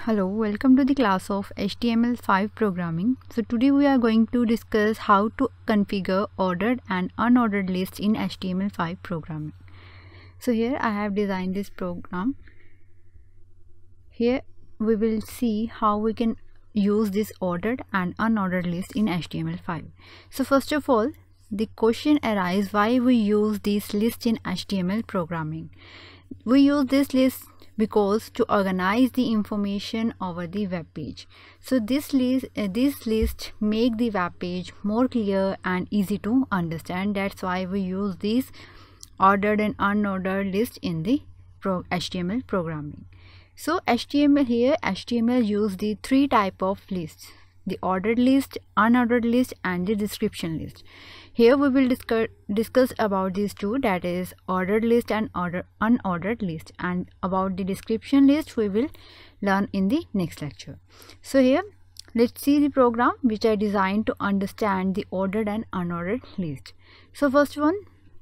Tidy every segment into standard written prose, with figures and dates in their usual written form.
Hello, welcome to the class of HTML5 programming. So today we are going to discuss how to configure ordered and unordered lists in HTML5 programming. So here I have designed this program. Here we will see how we can use this ordered and unordered list in HTML5. So first of all, the question arises why we use this list in HTML programming. We use this list because to organize the information over the web page. So this list make the web page more clear and easy to understand. That's why we use these ordered and unordered list in the HTML programming. So HTML use the three type of lists: the ordered list, unordered list, and the description list. Here we will discuss about these two, that is ordered list and unordered list, and about the description list we will learn in the next lecture. So here let's see the program which I designed to understand the ordered and unordered list. So first one,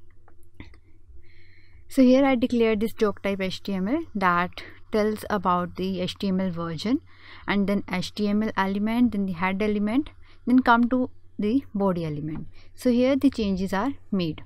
so here I declared this doc type HTML that tells about the HTML version, and then HTML element, then the head element, then come to the body element. So here the changes are made.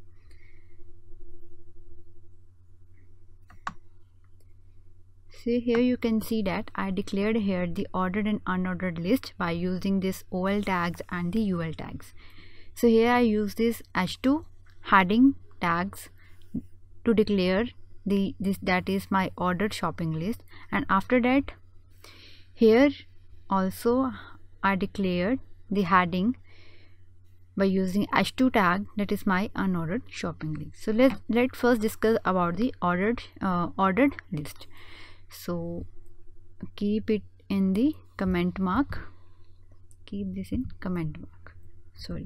So here you can see that I declared here the ordered and unordered list by using this OL tags and the UL tags. So here I use this h2 heading tags to declare that is my ordered shopping list, and after that here also I declared the heading by using h2 tag, that is my unordered shopping list. So let's first discuss about the ordered list. So keep it in the comment mark, keep this in comment mark, sorry.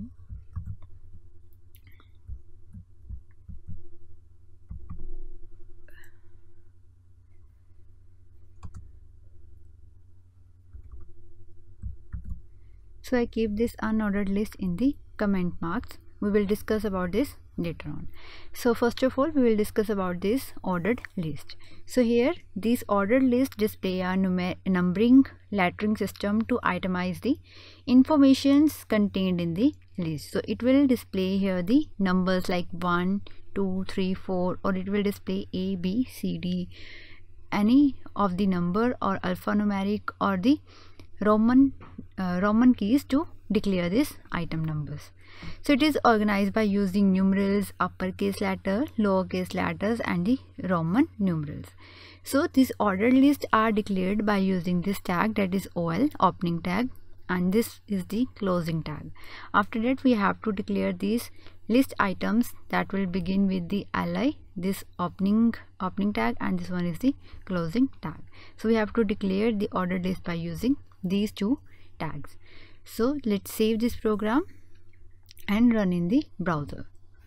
So I keep this unordered list in the comment marks. We will discuss about this later on. So first of all we will discuss about this ordered list. So here these ordered lists display a numbering lettering system to itemize the informations contained in the list. So it will display here the numbers like 1, 2, 3, 4, or it will display A, B, C, D, any of the number or alphanumeric or the Roman keys to declare these item numbers. So it is organized by using numerals, uppercase letter, lowercase letters, and the Roman numerals. So these ordered lists are declared by using this tag, that is OL, opening tag, and this is the closing tag. After that we have to declare these list items that will begin with the li, this opening tag, and this one is the closing tag. So we have to declare the ordered list by using these two tags. So let's save this program and run in the browser.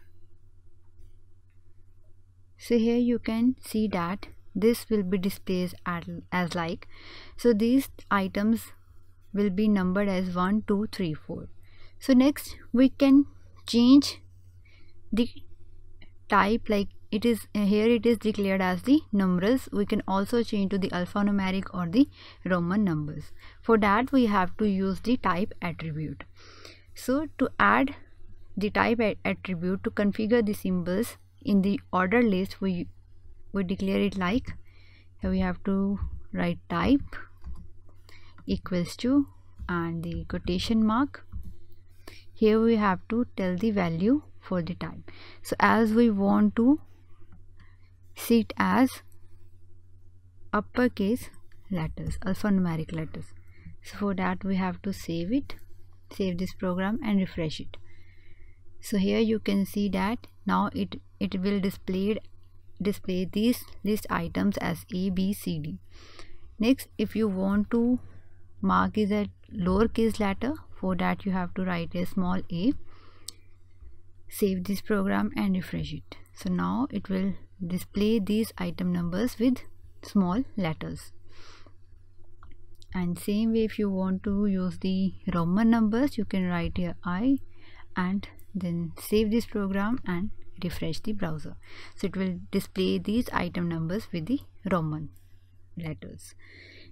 So here you can see that this will be displayed as like, so these items will be numbered as 1, 2, 3, 4. So next we can change the type, like it is here it is declared as the numerals. We can also change to the alphanumeric or the Roman numbers. For that we have to use the type attribute. So to add the type attribute to configure the symbols in the ordered list, we declare it like, here we have to write type equals to and the quotation mark. Here we have to tell the value for the type. So as we want to see it as uppercase letters, alphanumeric letters, so for that we have to save this program and refresh it. So here you can see that now it will display these list items as A, B, C, D. Next, if you want to mark is a lowercase letter, for that you have to write a small a, save this program and refresh it. So now it will display these item numbers with small letters. And same way, if you want to use the Roman numbers, you can write here I and then save this program and refresh the browser. So it will display these item numbers with the Roman letters.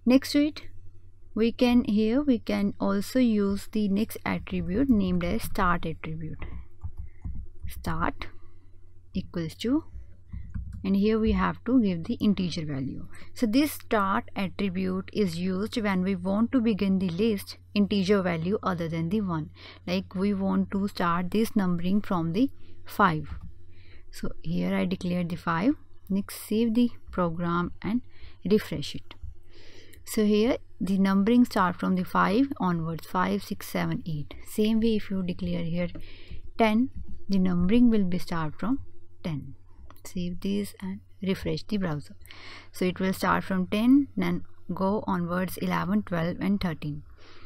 Next to it, we can also use the next attribute named as start attribute. Start equals to, and here we have to give the integer value. So this start attribute is used when we want to begin the list integer value other than the 1. Like we want to start this numbering from the 5. So here I declared the 5. Next, save the program and refresh it. So here the numbering start from the 5 onwards, 5, 6, 7, 8. Same way, if you declare here 10, the numbering will be start from 10. Save this and refresh the browser. So it will start from 10 and go onwards 11, 12 and 13.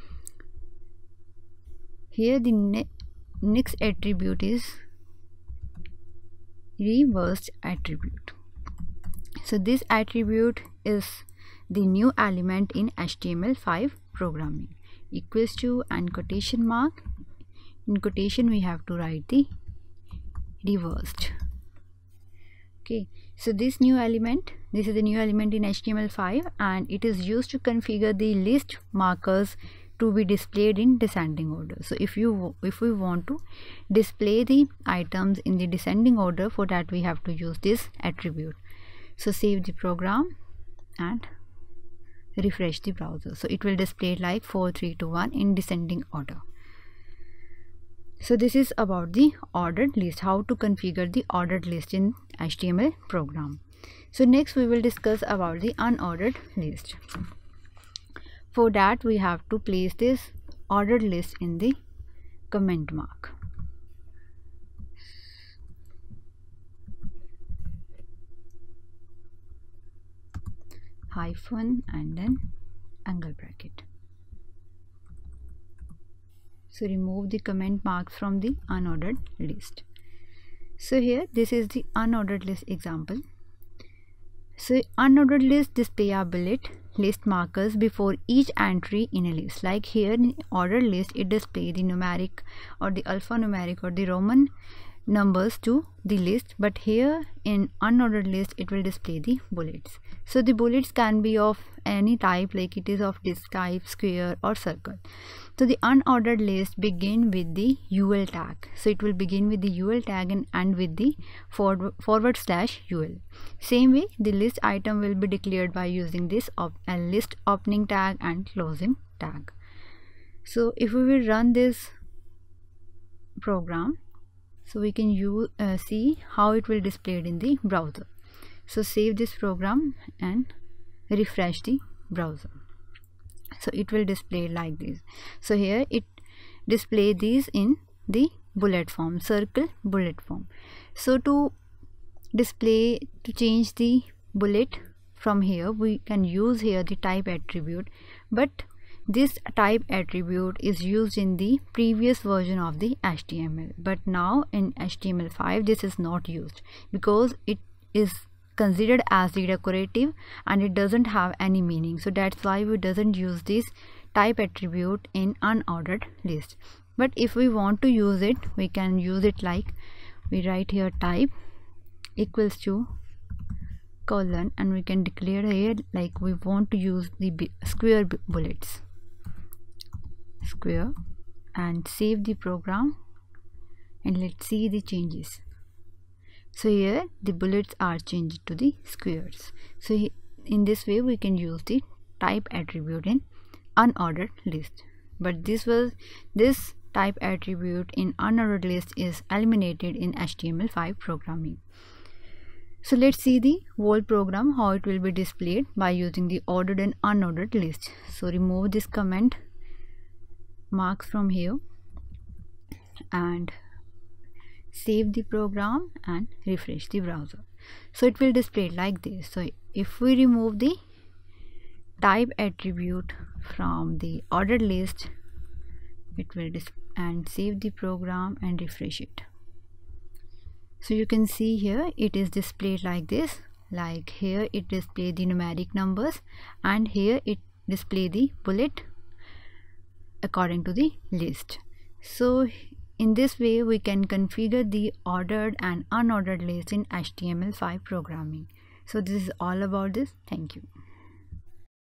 Here the next attribute is reversed attribute. So this attribute is the new element in HTML5 programming. Equals to and quotation mark. In quotation we have to write the reversed. Okay, so this is the new element in HTML5, and it is used to configure the list markers to be displayed in descending order. So if we want to display the items in the descending order, for that we have to use this attribute. So save the program and refresh the browser. So it will display like 4, 3, 2, 1 in descending order. So this is about the ordered list, how to configure the ordered list in HTML program. So next we will discuss about the unordered list. For that we have to place this ordered list in the comment mark. Hyphen and then angle bracket. So remove the comment marks from the unordered list. So here this is the unordered list example. So unordered list display a bullet list markers before each entry in a list. Like here in ordered list it display the numeric or the alphanumeric or the Roman numbers to the list, but here in unordered list it will display the bullets. So the bullets can be of any type, like it is of disk type, square or circle. So the unordered list begin with the UL tag. So it will begin with the UL tag and end with the /UL. Same way the list item will be declared by using this list opening tag and closing tag. So if we will run this program, so we can see how it will display in the browser. So save this program and refresh the browser. So it will display like this. So here it display these in the bullet form, circle bullet form. So to change the bullet from here, we can use here the type attribute, but this type attribute is used in the previous version of the HTML, but now in HTML5 this is not used because it is considered as the decorative and it doesn't have any meaning. So that's why we doesn't use this type attribute in unordered list. But if we want to use it, we can use it like we write here type equals to colon, and we can declare here like we want to use the square bullets, square, and save the program and let's see the changes. So here the bullets are changed to the squares. So in this way we can use the type attribute in unordered list, but this type attribute in unordered list is eliminated in HTML5 programming. So let's see the whole program, how it will be displayed by using the ordered and unordered list. So remove this comment marks from here and save the program and refresh the browser. So it will display like this. So if we remove the type attribute from the ordered list, it will and save the program and refresh it. So you can see here it is displayed like this. Like here it display the numeric numbers and here it display the bullet according to the list. So in this way we can configure the ordered and unordered list in HTML5 programming. So this is all about this. Thank you.